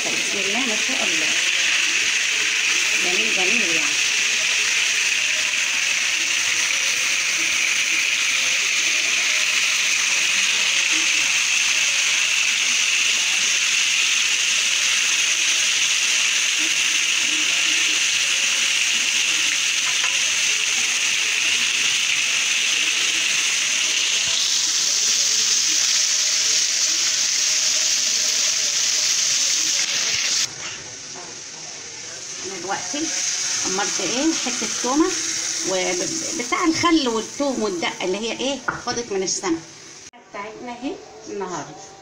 بسم الله ما شاء الله، جميل جميل يعني. دلوقتي عملت ايه حته تومه وبتاع الخل والثوم والدقه اللي هي ايه خدت من السمك بتاعتنا اهي النهارده.